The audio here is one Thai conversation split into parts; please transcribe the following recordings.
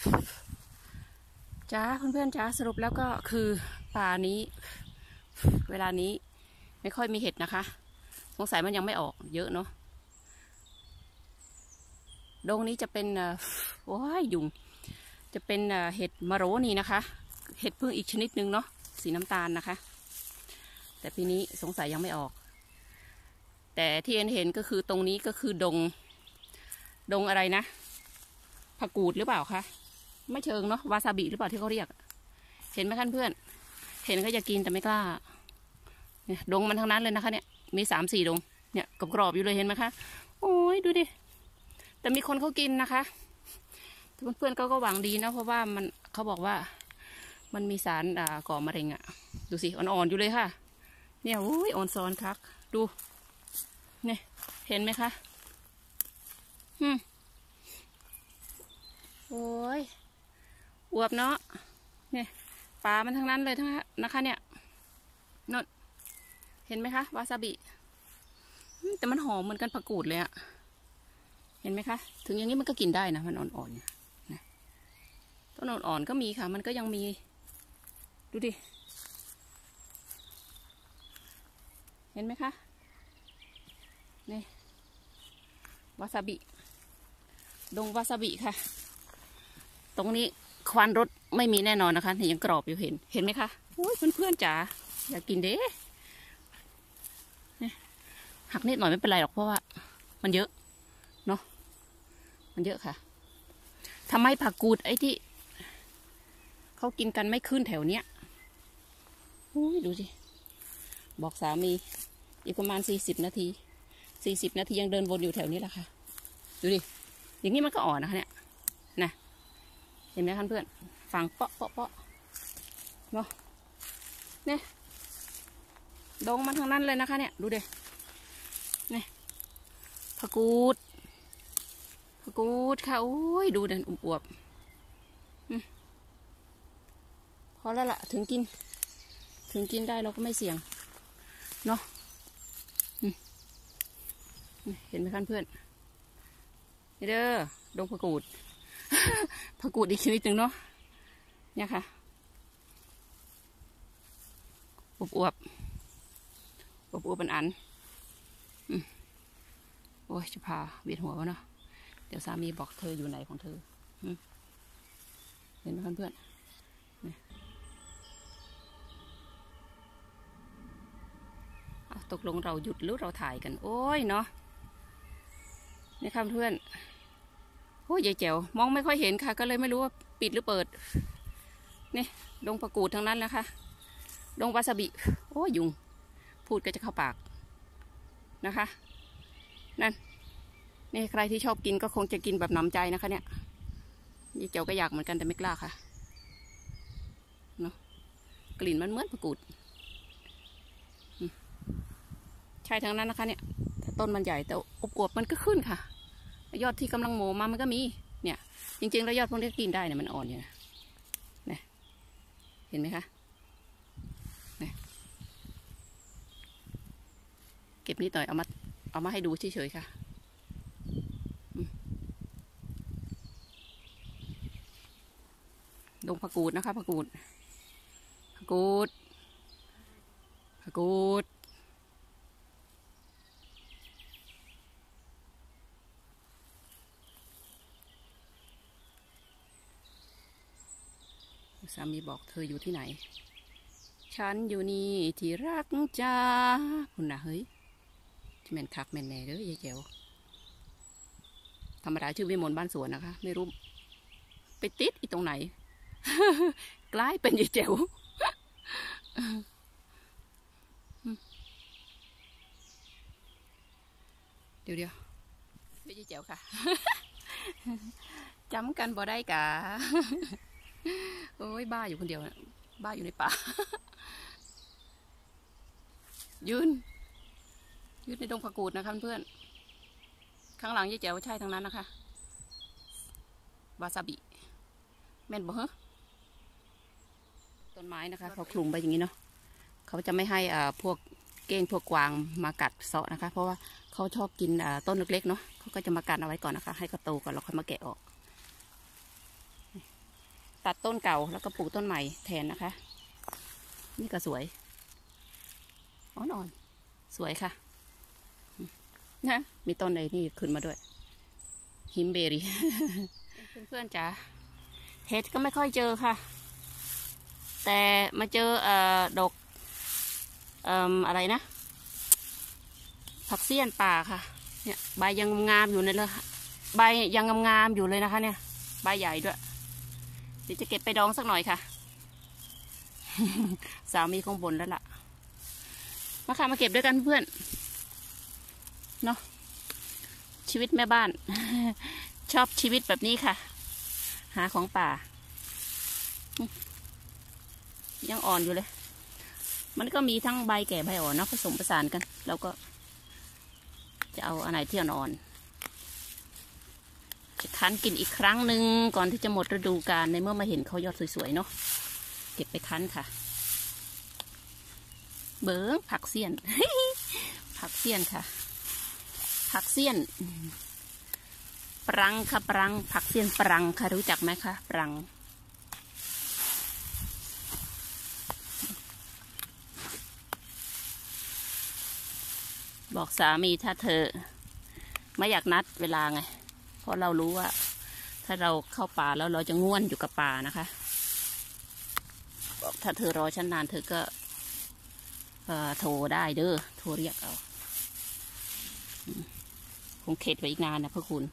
จ้าเพื่อนๆจ้าสรุปแล้วก็คือป่านี้เวลานี้ไม่ค่อยมีเห็ดนะคะสงสัยมันยังไม่ออกเยอะเนาะดงนี้จะเป็นว้ายยุงจะเป็นเห็ดมะโรนี่นะคะเห็ดพึ่งอีกชนิดหนึ่งเนาะสีน้ำตาลนะคะแต่ปีนี้สงสัยยังไม่ออกแต่ที่เห็นก็คือตรงนี้ก็คือดงอะไรนะผักกูดหรือเปล่าคะไม่เชิงเนาะวาซาบิหรือเปล่าที่เขาเรียกเห็นไหมคะเพื่อนเห็นก็จะกินแต่ไม่กล้าเนี่ยดงมันทั้งนั้นเลยนะคะเนี่ยมี3-4 ดงเนี่ยกรอบๆอยู่เลยเห็นไหมคะโอ้ยดูดิแต่มีคนเขากินนะคะเพื่อนๆก็หวังดีนะเพราะว่ามันเขาบอกว่ามันมีสารก่อมะเร็งอ่ะดูสิอ่อนๆอยู่เลยค่ะเนี่ยโอ้ยอ่อนซ้อนครับดูเนี่ยเห็นไหมคะโอ้ยอวบเนาะเนี่ยปลามันทั้งนั้นเลยทั้งนะคะเนี่ยนนเห็นไหมคะวาซาบิแต่มันหอมเหมือนกันผักกูดเลยอะเห็นไหมคะถึงอย่างนี้มันก็กินได้นะมันอ่อนๆนะต้นอ่อนๆก็มีค่ะมันก็ยังมีดูดิเห็นไหมคะนี่วาซาบิดงวาซาบิค่ะตรงนี้ควันรถไม่มีแน่นอนนะคะยังกรอบอยู่เห็นไหมคะโอ้ยเพื่อนๆจ๋าอยากกินเด้หักนิดหน่อยไม่เป็นไรหรอกเพราะว่ามันเยอะเนาะมันเยอะค่ะทำไมผักกูดไอ้ที่เขากินกันไม่ขึ้นแถวเนี้ยดูสิบอกสามีอีกประมาณ40 นาทียังเดินวนอยู่แถวนี้แหละค่ะดูดิอย่างนี้มันก็อ่อนนะคะเนี่ยนะเห็นไหมคะเพื่อนฟังเปาะเนาะเนี่ยดงมันทั้งนั้นเลยนะคะเนี่ยดูดินี่ผักกูดค่ะโอ้ยดูเด่นอวบพอแล้วล่ะถึงกินได้เราก็ไม่เสี่ยงเนาะเห็นไหมคะเพื่อนนี่เด้อดงผักกูดอีกชนิดหนึ่งเนาะเนี่ยค่ะอวบเป็นอันโอ้ยจะพาเวียนหัววะเนาะเดี๋ยวสามีบอกเธออยู่ไหนของเธอเห็นไหมเพื่อนตกลงเราหยุดหรือเราถ่ายกันโอ้ยเนาะนี่ค่ะเพื่อนโอ้ยยายแจ๋วมองไม่ค่อยเห็นค่ะก็เลยไม่รู้ว่าปิดหรือเปิดนี่ดงผักกูดทั้งนั้นนะคะดงวาซาบิโอ้ยยุงพูดก็จะเข้าปากนะคะนั่นนี่ใครที่ชอบกินก็คงจะกินแบบหนำใจนะคะเนี่ยยายแจ๋วก็อยากเหมือนกันแต่ไม่กล้าค่ะเนาะกลิ่นมันเหมือนผักกูดใช่ทั้งนั้นนะคะเนี่ยต้นมันใหญ่แต่อบอวบมันก็ขึ้นค่ะยอดที่กำลังโมมามันก็มีเนี่ยจริงๆแล้วยอดพวกนี้กินได้เนี่ยมันอ่อนอยู่นะเนี่ยเห็นไหมคะเนี่ยเก็บนิดหน่อยเอามาให้ดูเฉยๆค่ะดงผักกูดนะคะผักกูดสามีบอกเธออยู่ที่ไหนฉันอยู่นี่ที่รักจ้าคุณนะเฮ้ยแม่นคักแม่นแน่เด้อยายแจ๋วธรรมดาชื่อวิมลบ้านสวนนะคะไม่รู้ไปติดอีตรงไหน กลายเป็นยายแจ๋วเดี๋ยวยายแจ๋วค่ะ จำกันบ่ได้กะ โอ้ยบ้าอยู่คนเดียวนะบ้าอยู่ในป่า ยืนในดงผักกูดนะคะเพื่อนข้างหลังยายแจ๋วใช่ทั้งนั้นนะคะวาซาบิแม่นบ่ฮะต้นไม้นะคะเขาคลุมไปอย่างนี้เนาะเขาจะไม่ให้พวกเก้งพวกกวางมากัดเสาะนะคะเพราะว่าเขาชอบกินต้นเล็กๆเนาะเขาก็จะมากันเอาไว้ก่อนนะคะให้เขาโตก่อนแล้วค่อยมาแกะออกตัดต้นเก่าแล้วก็ปลูกต้นใหม่แทนนะคะ นี่ก็สวยอ่อนๆสวยค่ะนะมีต้นใดนี่ขึ้นมาด้วยฮิมเบอรี่ เพื่อนๆจ๋าเห็ดก็ไม่ค่อยเจอค่ะ แต่มาเจอดอกอะไรนะผักเสี้ยนป่าค่ะเนี่ยใบยังงามอยู่เลยใบยังงามอยู่เลยนะคะเนี่ยใบใหญ่ด้วยเดี๋ยวจะเก็บไปดองสักหน่อยค่ะ สามีคงบ่นแล้วล่ะมาค่ะมาเก็บด้วยกันเพื่อนเนาะชีวิตแม่บ้าน ชอบชีวิตแบบนี้ค่ะหาของป่ายังอ่อนอยู่เลยมันก็มีทั้งใบแก่ใบอ่อนเนาะผสมผสานกันแล้วก็จะเอาอันไหนที่อ่อนจะคั้นกินอีกครั้งหนึ่งก่อนที่จะหมดฤดูกาลในเมื่อมาเห็นเขายอดสวยๆเนาะเก็บไปคั้นค่ะเบิ้งผักเสี้ยน ผักเสี้ยนค่ะผักเสี้ยนปรังค่ะปรังผักเสี้ยนปรังค่ะรู้จักไหมคะปรังบอกสามีถ้าเธอไม่อยากนัดเวลาไงเพราะเรารู้ว่าถ้าเราเข้าป่าแล้วเราจะง่วนอยู่กับป่านะคะบอกถ้าเธอรอฉันนานเธอก็โทรได้เด้อโทรเรียกเอาคงเข็ดไว้อีกนานนะพระคุณ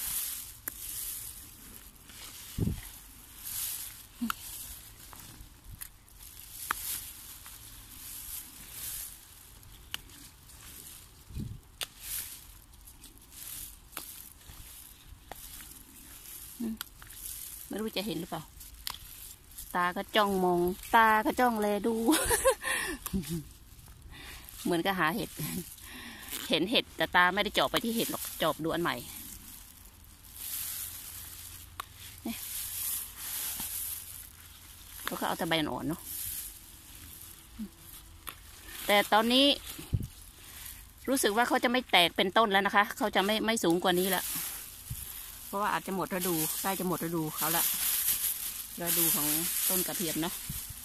ไม่รู้จะเห็นหรือเปล่าตาก็จ้องมองตาก็จ้องแลดู เหมือนกับหาเห็ดเห็นเห็ดแต่ตาไม่ได้จ่อไปที่เห็ดหรอกจ่อดูอันใหม่เขาก็เอาแต่ใบอ่อนๆเนาะแต่ตอนนี้รู้สึกว่าเขาจะไม่แตกเป็นต้นแล้วนะคะเขาจะไม่สูงกว่านี้แล้วเพราะว่าอาจจะหมดฤดูใกล้จะหมดฤดูเขาละฤดูของต้นกระเทียมเนาะ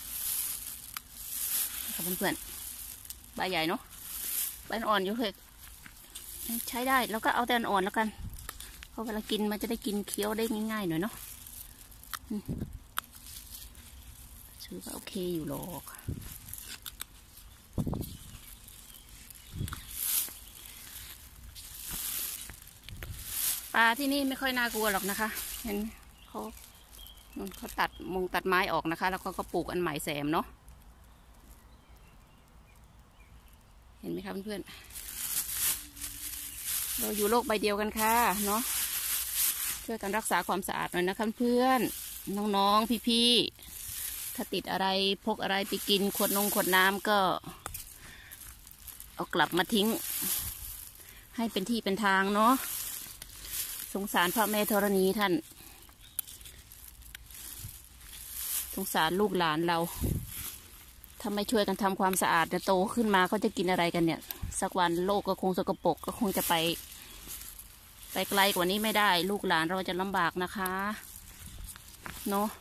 ค่ะเพื่อนๆใบใหญ่เนาะใบอ่อนอยู่เลยใช้ได้แล้วก็เอาแต่อ่อนแล้วกันเพราะเวลากินมันจะได้กินเคี้ยวได้ง่ายๆหน่อยเนาะถือว่าโอเคอยู่หรอกปลาที่นี่ไม่ค่อยน่ากลัวหรอกนะคะเห็นเขาตัดไม้ออกนะคะแล้วก็ปลูกอันใหม่แซมเนาะเห็นไหมคะเพื่อนๆเราอยู่โลกใบเดียวกันค่ะเนาะช่วยกันรักษาความสะอาดหน่อยนะคะเพื่อนน้องๆพี่ๆถ้าติดอะไรพกอะไรไปกินขวดน้ำก็เอากลับมาทิ้งให้เป็นที่เป็นทางเนาะสงสารพระแม่ธรณีท่านสงสารลูกหลานเราถ้าไม่ช่วยกันทำความสะอาดจะโตขึ้นมาเขาจะกินอะไรกันเนี่ยสักวันโลกก็คงสกปรกก็คงจะไปไกลกว่านี้ไม่ได้ลูกหลานเราจะลำบากนะคะเนาะ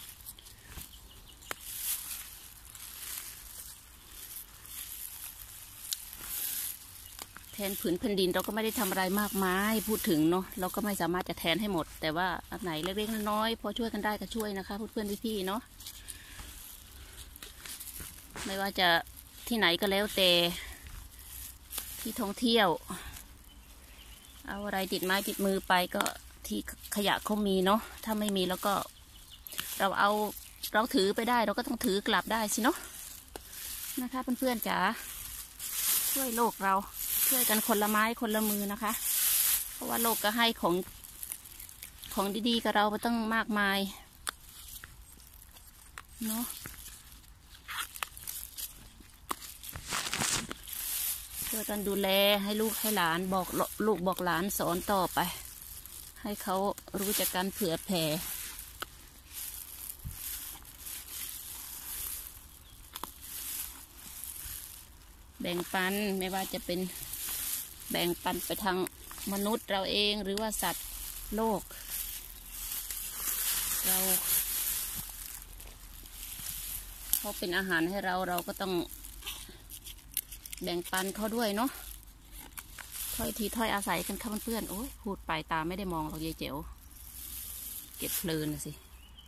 แทนผืนแผ่นดินเราก็ไม่ได้ทำอะไรมากมายพูดถึงเนาะเราก็ไม่สามารถจะแทนให้หมดแต่ว่าอันไหนเล็กๆน้อยๆพอช่วยกันได้ก็ช่วยนะคะเพื่อนๆพี่ๆเนาะไม่ว่าจะที่ไหนก็แล้วแต่ที่ท่องเที่ยวเอาอะไรติดไม้ติดมือไปก็ที่ขยะเขามีเนาะถ้าไม่มีแล้วก็เราถือไปได้เราก็ต้องถือกลับได้สิเนาะนะคะเพื่อนๆจ๋าช่วยโลกเราช่วยกันคนละไม้คนละมือนะคะเพราะว่าโลกก็ให้ของดีๆกับเราไปตั้งมากมายเนาะช่วยกันดูแลให้ลูกให้หลานบอกลูกบอกหลานสอนต่อไปให้เขารู้จักการเผื่อแผ่แบ่งปันไม่ว่าจะเป็นแบ่งปันไปทางมนุษย์เราเองหรือว่าสัตว์โลกเราเขาเป็นอาหารให้เราก็ต้องแบ่งปันเขาด้วยเนาะถ้อยทีถ้อยอาศัยกันค่ะเพื่อนๆโอ้ยพูดไปตาไม่ได้มองหรอกยายเจ๋วเก็บเพลินสิ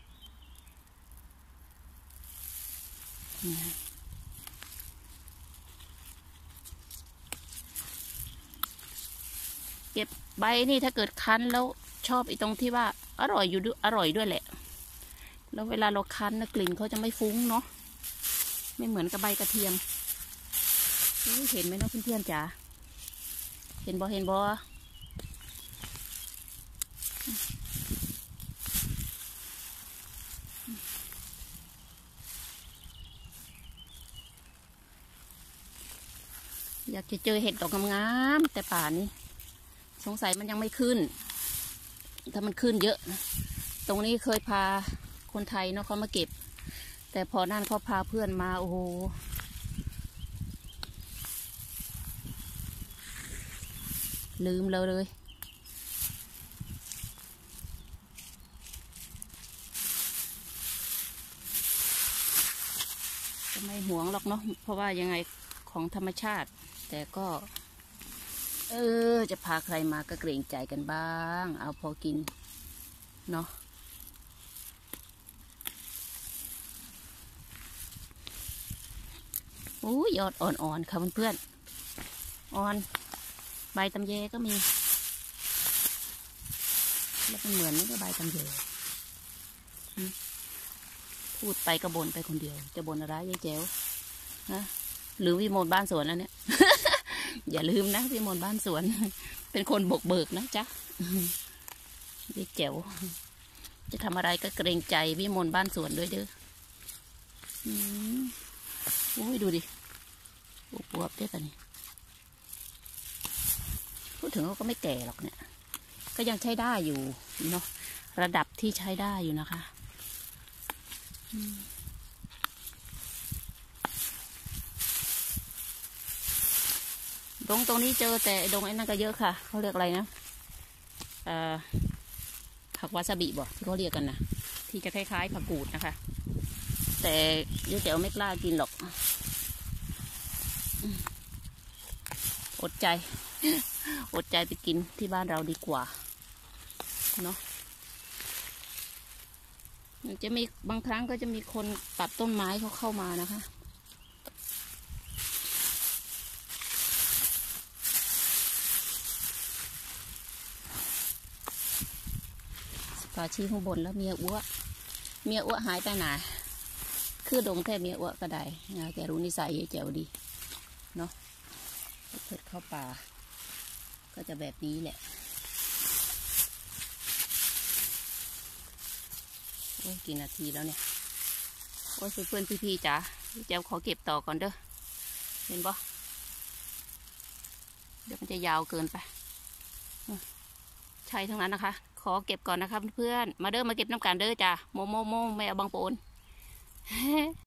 เก็บใบนี่ถ้าเกิดคั้นแล้วชอบอีตรงที่ว่าอร่อยอยู่ด้วยอร่อยด้วยแหละแล้วเวลาเราคั้นนะกลิ่นเขาจะไม่ฟุ้งเนาะไม่เหมือนกับใบกระเทียมเห็นไหมเนาะเพื่อนๆจ๋าเห็นบ่อยากจะเจอเห็ดดอกงามๆแต่ป่านี้สงสัยมันยังไม่ขึ้นถ้ามันขึ้นเยอะนะตรงนี้เคยพาคนไทยเนาะเขามาเก็บแต่พอนั่นเขาพาเพื่อนมาโอ้โหลืมเราเลยจะไม่หวงหรอกเนาะเพราะว่ายังไงของธรรมชาติแต่ก็จะพาใครมาก็เกรงใจกันบ้างเอาพอกินเนาะโอ้ยยอดอ่อนๆค่ะเพื่อนๆอ่อนใบตำแยก็มีแล้วเป็นเหมือนนี่ก็ใบตำแยพูดไปก็บ่นไปคนเดียวจะบ่นอะไรยายแจ๋วนะหรือวิมลบ้านสวนแล้วเนี่ย อย่าลืมนะวิมลบ้านสวนเป็นคนบกเบิกนะจ๊ะยายแจ๋วจะทำอะไรก็เกรงใจวิมลบ้านสวนด้วยเด้อโอ้ยดูดิอวบได้ปะนี่พูดถึงเขาก็ไม่แก่หรอกเนี่ยก็ยังใช้ได้อยู่เนาะระดับที่ใช้ได้อยู่นะคะตรงนี้เจอแต่ดงไอ้นั่นก็เยอะค่ะเขาเรียกอะไรนะผักวาซาบิบ่ที่เขาเรียกกันนะที่จะคล้ายๆผักกูดนะคะแต่ยายแจ๋วไม่กล้ากินหรอกอดใจไปกินที่บ้านเราดีกว่าเนาะจะมีบางครั้งก็จะมีคนตัดต้นไม้เขาเข้ามานะคะป่าชี้ข้างบนแล้วเมียอ้วหายไปไหนคือดงแท้เมียอ้วก็ได้แกรู้นิสัยยายแจ๋วดีเนาะเพิ่งเข้าป่าก็จะแบบนี้แหละโอ้ยกี่นาทีแล้วเนี่ยโอ้ยเพื่อนพี่จ๋าแจ๋วขอเก็บต่อก่อนเด้อเห็นปะเดี๋ยวมันจะยาวเกินไปใช่ทั้งนั้นนะคะขอเก็บก่อนนะคะเพื่อนมาเด้อมาเก็บน้ำกันเด้อจ้าโมไม่เอาบางโปน